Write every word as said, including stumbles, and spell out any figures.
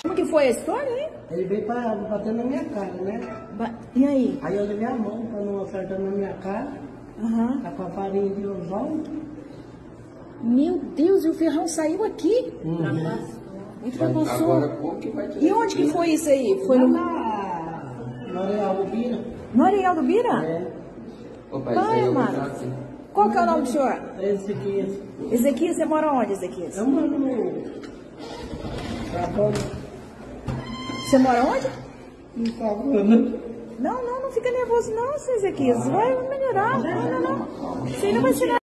Como que foi a história, hein? Ele veio pra bater na minha cara, né? Ba- E aí? Aí eu levei a mão pra não acertar na minha cara. Aham. Tá com a farinha de ozol. Meu Deus, e o ferrão saiu aqui? Uhum. Ultrapassou. Agora pouco que vai E onde que foi isso aí? Foi no... Na Areal do Bira. No Areal do Bira? É. Opa, isso Pai, aí eu vou amado. entrar aqui. Qual que é o nome do senhor? Esse aqui, esse. Ezequias, você mora onde, Ezequias? Eu moro no... Savana. Você mora onde? No Savana. Não, não, não fica nervoso não, seu Ezequias. Vai melhorar. Não, não, não. Você não vai ser